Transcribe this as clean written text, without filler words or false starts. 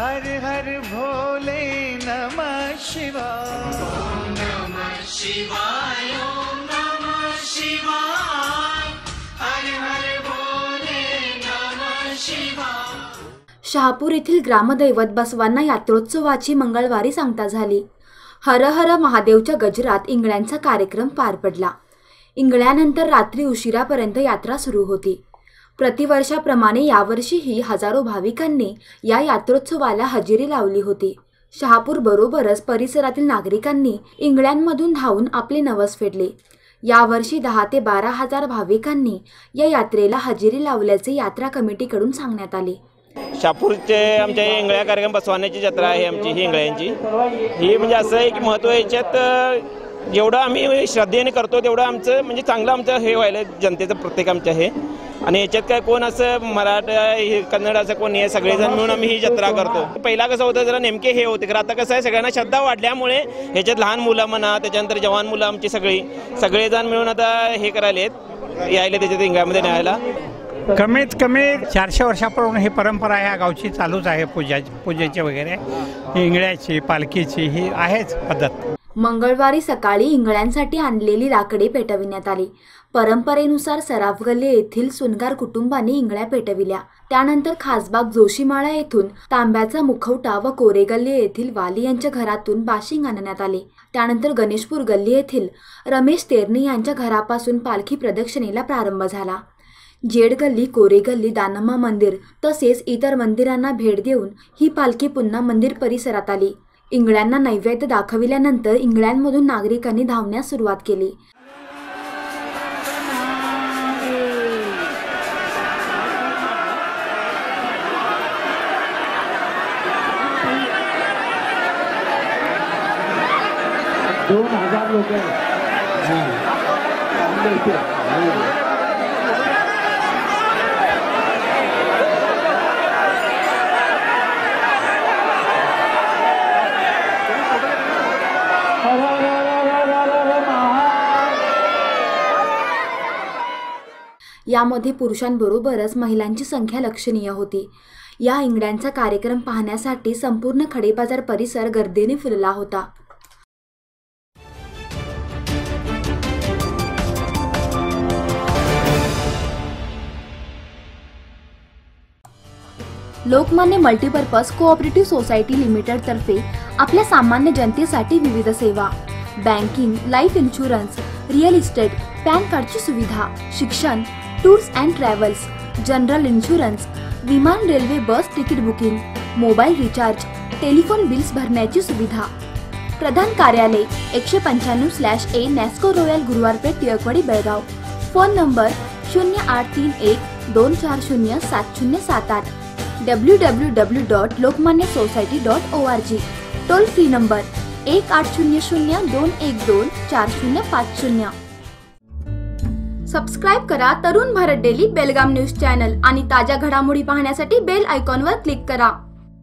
हर हर भोले नमः शिवाय, ओम नमः शिवाय, ओम नमः शिवाय, हर हर भोले नमः शिवाय। शहापूर येथील ग्रामदैवत बसवांना यात्रोत्सवाची मंगळवारी सांगता झाली। हर हर महादेवच्या गजरात इंगळ्यांचा कार्यक्रम पार पडला। इंगळ्यानंतर रात्री उशिरापर्यंत यात्रा सुरू होती। प्रतिवर्षाप्रमाणे यावर्षीही हजारो भाविकांनी या यात्रोत्सवाला हजेरी लावली होती। शहापूर बरोबरच परिसरातील नागरिकांनी इंगळ्यांमधून धावून आपले नवस फेडले। यावर्षी 10 ते 12 हजार भाविकांनी या यात्रेला हजेरी लावल्याचे यात्रा कमिटीकडून सांगण्यात आले। शहापूरचे आमच्या इंगळ्या कार्यक्रम बसवाण्याची जत्रा आहे आमची ही इंगळ्यांची। ही म्हणजे असं आहे की महत्त्व याच्यात जेवढं आम्ही श्रद्धेने करतो तेवढं आमचं म्हणजे चांगलं आमचं हे व्हायला जनतेचं प्रत्येक आमचं हे। आणि याच्यात काय कोण असं मराठा कन्नड असं कोणी आहे, सगळेजण मिळून आम्ही ही जत्रा करतो। पहिला कसं होतं जरा नेमके हे होते, कारण आता कसं आहे सगळ्यांना श्रद्धा वाढल्यामुळे ह्याच्यात लहान मुलं म्हणा, त्याच्यानंतर जवान मुलं आमची सगळेजण मिळून आता हे करायला यायला त्याच्यात इंगळ्यामध्ये न्यायला। कमीत कमी 400 वर्षापासून ही परंपरा ह्या गावची चालूच आहे। पूजेची वगैरे इंगळ्याची पालखीची ही आहेच पद्धत। मंगळवारी सकाळी इंगळ्यांसाठी आणलेली लाकडे पेटविण्यात आली। परंपरेनुसार सराफ गल्ली येथील सुनगार कुटुंबांनी इंगळ्या पेटविल्या। त्यानंतर खासबाग जोशीमाळा येथून तांब्याचा मुखवटा व कोरे गल्ली येथील वाली यांच्या घरातून बाशिंग आणण्यात आले। त्यानंतर गणेशपूर गल्ली येथील रमेश तेरणी यांच्या घरापासून पालखी प्रदक्षिणेला प्रारंभ झाला। जेड गल्ली, कोरे गल्ली, दानम्मा मंदिर तसेच इतर मंदिरांना भेट देऊन ही पालखी पुन्हा मंदिर परिसरात आली। इंगळ्यांना नैवेद्य दाखविल्यानंतर इंगळ्यांमधून नागरिकांनी धावण्यास सुरुवात केली। यामध्ये पुरुषांबरोबरच महिलांची संख्या लक्षणीय होती। या इंगळ्यांचा कार्यक्रम पाहण्यासाठी संपूर्ण खडेबाजार परिसर गर्दीने फुलला होता। Lokmanya multipurpose cooperative society limited तर्फे आपल्या सामान्य जनतेसाठी विविध सेवा, banking, life insurance, real estate, PAN कार्डची सुविधा, शिक्षण, tours and travels, general insurance, विमान, railway, bus ticket booking, mobile recharge, telephone bills भरण्याची सुविधा। प्रधान कार्यालय 195/A Nasco Royal Guruwarpeth, Tilakwadi, Belgaum. Phone number 0831240707 www.lokmanyasociety.org। Toll free number 1800-212-4050। Subscribe करा Tarun Bharat daily Belgaum news channel आणि ताज्या घडामोडी पाहण्यासाठी बेल आयकॉनवर क्लिक करा।